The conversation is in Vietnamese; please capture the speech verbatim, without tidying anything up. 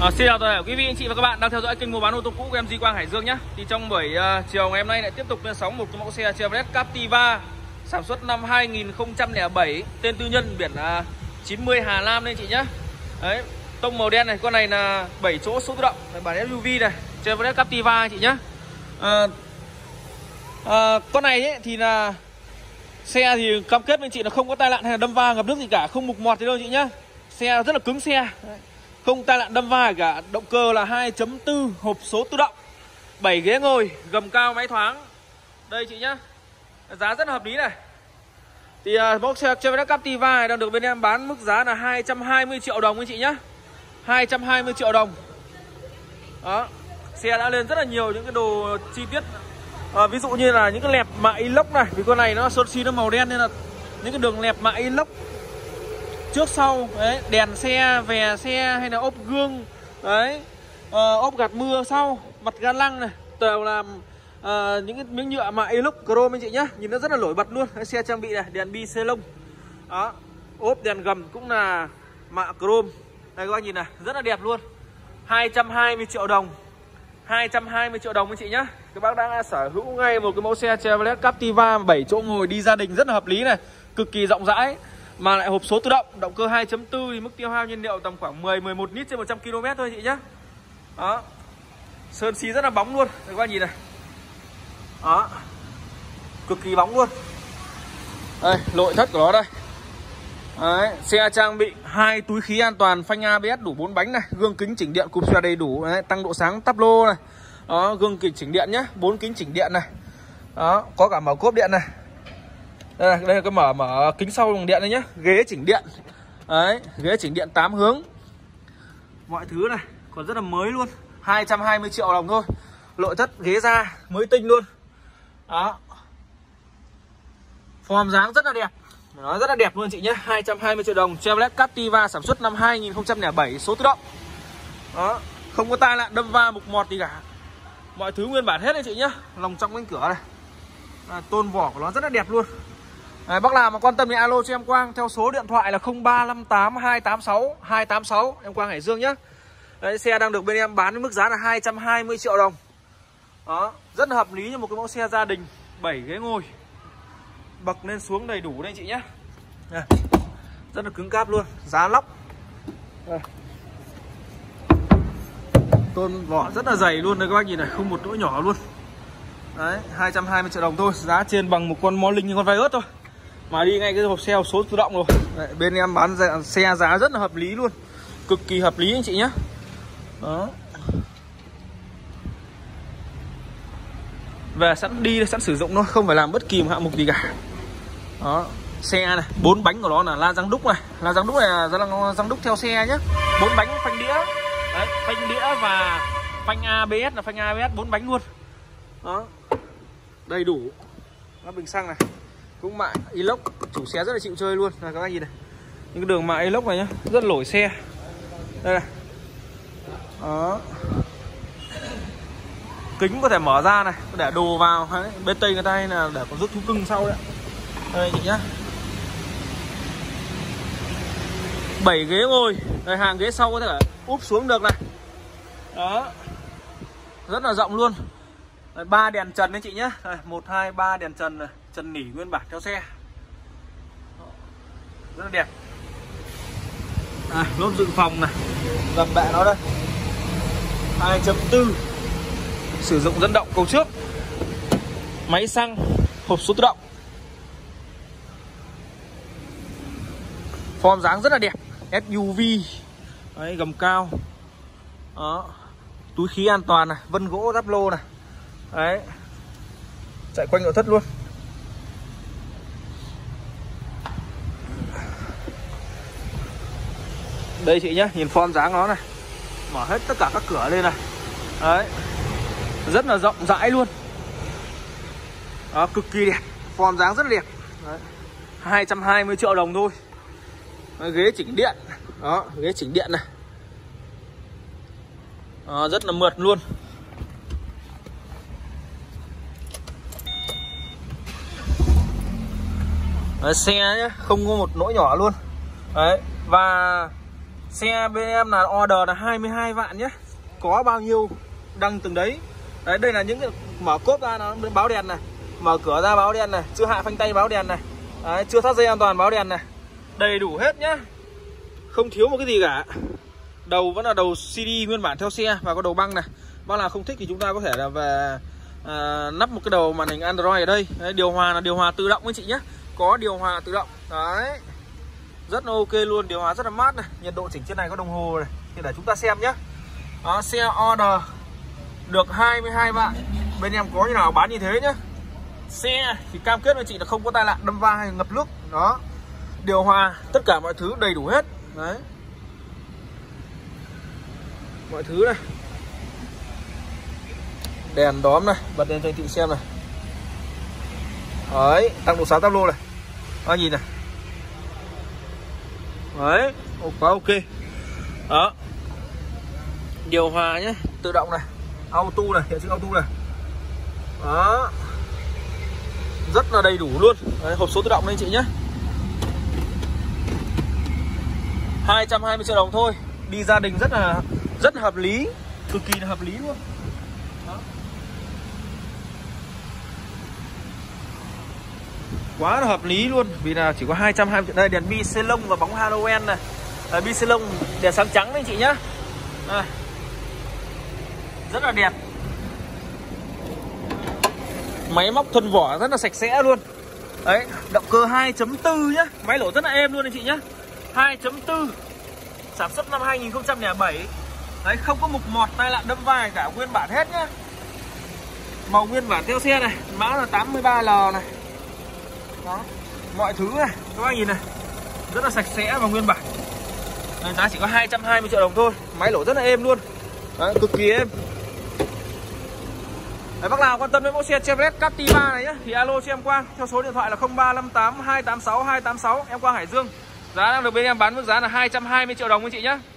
À, xin chào toàn thể quý vị anh chị và các bạn đang theo dõi kênh mua bán ô tô cũ của em Duy Quang Hải Dương nhé. Thì trong buổi uh, chiều ngày hôm nay lại tiếp tục lên sóng một cái mẫu xe Chevrolet Captiva sản xuất năm hai nghìn không trăm lẻ bảy, tên tư nhân, biển uh, chín mươi Hà Nam đây chị nhé. Đấy, tông màu đen này, con này là bảy chỗ số tự động, bản ét u vê này, Chevrolet Captiva chị nhé. À, à, con này ấy, thì là xe thì cam kết với chị là không có tai nạn hay là đâm va ngập nước gì cả, không mục mọt gì đâu chị nhé. Xe rất là cứng xe. Đấy, không tai nạn đâm va cả. Động cơ là hai chấm bốn, hộp số tự động, bảy ghế ngồi, gầm cao máy thoáng. Đây chị nhá. Giá rất là hợp lý này. Thì uh, mẫu xe Chevrolet Captiva này đang được bên em bán mức giá là hai trăm hai mươi triệu đồng anh chị nhá. hai trăm hai mươi triệu đồng. Đó. Xe đã lên rất là nhiều những cái đồ chi tiết. À, ví dụ như là những cái lẹp mạ inox này, vì con này nó sơn xi nó màu đen nên là những cái đường lẹp mạ inox trước sau đấy, đèn xe, vè xe hay là ốp gương đấy, uh, ốp gạt mưa sau, mặt ga lăng này đều là uh, những cái miếng nhựa mạ inox chrome anh chị nhá, nhìn nó rất là nổi bật luôn. Cái xe trang bị này, đèn bi xê lông đó, ốp đèn gầm cũng là mạ chrome đây các anh nhìn này, rất là đẹp luôn. Hai trăm hai mươi triệu đồng, hai trăm hai mươi triệu đồng anh chị nhá. Các bác đang sở hữu ngay một cái mẫu xe Chevrolet Captiva bảy chỗ ngồi đi gia đình rất là hợp lý này, cực kỳ rộng rãi mà lại hộp số tự động, động cơ hai chấm bốn thì mức tiêu hao nhiên liệu tầm khoảng mười mười một lít trên một trăm ki lô mét thôi chị nhá. Đó. Sơn xi rất là bóng luôn. Đây các bạn nhìn này. Đó. Cực kỳ bóng luôn. Đây, nội thất của nó đây. Đấy, xe trang bị hai túi khí an toàn, phanh a bê ét đủ bốn bánh này, gương kính chỉnh điện cụp xe đầy đủ đấy, tăng độ sáng tắp lô này. Đó, gương kính chỉnh điện nhá, bốn kính chỉnh điện này. Đó, có cả mở cốp điện này. Đây là, đây là cái mở mở kính sau bằng điện đây nhá, ghế chỉnh điện. Đấy, ghế chỉnh điện tám hướng. Mọi thứ này còn rất là mới luôn. hai trăm hai mươi triệu đồng thôi. Nội thất ghế da mới tinh luôn. Đó. Form dáng rất là đẹp. Nó rất là đẹp luôn chị nhé. hai trăm hai mươi triệu đồng, Chevrolet Captiva sản xuất năm hai nghìn không trăm lẻ bảy, số tự động. Đó, không có tai nạn đâm va mục mọt gì cả. Mọi thứ nguyên bản hết đấy chị nhé. Lòng trong cánh cửa này. À, tôn vỏ của nó rất là đẹp luôn. Đấy, bác nào mà quan tâm thì alo cho em Quang theo số điện thoại là không ba năm tám hai tám sáu hai tám sáu, em Quang Hải Dương nhé. Đấy, xe đang được bên em bán với mức giá là hai trăm hai mươi triệu đồng. Đó, rất là hợp lý như một cái mẫu xe gia đình, bảy ghế ngồi, bậc lên xuống đầy đủ đây chị nhé. Đây, rất là cứng cáp luôn, giá lóc. Đây. Tôn vỏ rất là dày luôn đây các bác nhìn này, không một lỗ nhỏ luôn. Đấy, hai trăm hai mươi triệu đồng thôi, giá trên bằng một con Molling như con Vios thôi. Mà đi ngay cái hộp xe hộp số tự động rồi. Đấy, bên em bán xe giá rất là hợp lý luôn, cực kỳ hợp lý anh chị nhé. Đó. Về sẵn đi, sẵn sử dụng thôi, không phải làm bất kỳ một hạng mục gì cả. Đó, xe này, bốn bánh của nó là la răng đúc này, la răng đúc này là la răng đúc theo xe nhé. Bốn bánh phanh đĩa. Đấy, phanh đĩa và phanh a bê ét là phanh a bê ét bốn bánh luôn. Đó. Đầy đủ. Các bình xăng này cũng mạ inox, chủ xe rất là chịu chơi luôn. Này các anh nhìn này, những cái đường mạ inox này nhá, rất lỗi xe. Đây này. Đó. Kính có thể mở ra này, để đồ vào. Đấy, bên tây người ta hay là để có rút thú cưng sau đấy. Đây chị nhá. bảy ghế ngồi. Đây, hàng ghế sau có thể úp xuống được này. Đó. Rất là rộng luôn. ba đèn trần đấy chị nhá. một hai ba đèn trần này, trần nỉ nguyên bản theo xe. Rất là đẹp. À, lốp dự phòng này, gầm bệ nó đây. hai chấm bốn. Sử dụng dẫn động cầu trước. Máy xăng, hộp số tự động. Form dáng rất là đẹp, ét u vê. Đấy, gầm cao. Đó. Túi khí an toàn này, vân gỗ giáp lô này. Đấy. Chạy quanh nội thất luôn. Đây chị nhá, nhìn form dáng nó này. Mở hết tất cả các cửa lên này. Đấy. Rất là rộng rãi luôn. Đó, cực kỳ đẹp, form dáng rất là đẹp. Đấy. hai trăm hai mươi triệu đồng thôi. Đấy, ghế chỉnh điện. Đó, ghế chỉnh điện này. Đó, rất là mượt luôn. Đấy, xe nhé, không có một lỗi nhỏ luôn. Đấy, và Xe bên em là order là hai mươi hai vạn nhé. Có bao nhiêu đăng từng đấy. Đấy, đây là những cái mở cốp ra nó báo đèn này, mở cửa ra báo đèn này, chưa hạ phanh tay báo đèn này. Đấy, chưa thắt dây an toàn báo đèn này. Đầy đủ hết nhá. Không thiếu một cái gì cả. Đầu vẫn là đầu xê đê nguyên bản theo xe và có đầu băng này. Bác nào không thích thì chúng ta có thể là về à, nắp một cái đầu màn hình Android ở đây. Đấy, điều hòa là điều hòa tự động anh chị nhé. Có điều hòa tự động. Đấy. Rất là ok luôn, điều hòa rất là mát này. Nhiệt độ chỉnh trên này có đồng hồ này. Thì để chúng ta xem nhé. Đó, xe order được hai mươi hai vạn. Bên em có như nào bán như thế nhé. Xe thì cam kết với chị là không có tai nạn đâm va hay ngập nước. Đó. Điều hòa, tất cả mọi thứ đầy đủ hết. Đấy. Mọi thứ này. Đèn đóm này, bật đèn cho anh chị xem này. Đấy, tăng độ sáng táp lô này. Đó, nhìn này. Đấy, quá ok. Đó. Điều hòa nhé, tự động này, auto này, hiện chữ auto này. Đó. Rất là đầy đủ luôn. Đấy, hộp số tự động đây anh chị nhé. hai trăm hai mươi triệu đồng thôi. Đi gia đình rất là rất là hợp lý, cực kỳ là hợp lý luôn. Đó. Quá là hợp lý luôn, vì là chỉ có hai trăm hai mươi triệu. Đây, đèn bi xê lông và bóng halogen này. À, bi xê lông đèn sáng trắng đấy anh chị nhá. À, rất là đẹp. Máy móc thân vỏ rất là sạch sẽ luôn. Đấy, động cơ hai chấm bốn nhá. Máy nổ rất là êm luôn anh chị nhá. hai chấm bốn. Sản xuất năm hai nghìn không trăm lẻ bảy. Đấy, không có mục mọt tai nạn đâm vai cả, nguyên bản hết nhá. Màu nguyên bản theo xe này, mã là tám mươi ba L này. Đó. Mọi thứ này, các bác nhìn này. Rất là sạch sẽ và nguyên bản. Đấy, giá chỉ có hai trăm hai mươi triệu đồng thôi. Máy nổ rất là êm luôn. Đấy, cực kỳ êm. Đấy, bác nào quan tâm đến mẫu xe Chevrolet Captiva này nhé thì alo cho em Quang theo số điện thoại là không ba năm tám hai tám sáu hai tám sáu. Em Quang Hải Dương. Giá đang được bên em bán mức giá là hai trăm hai mươi triệu đồng anh chị nhé.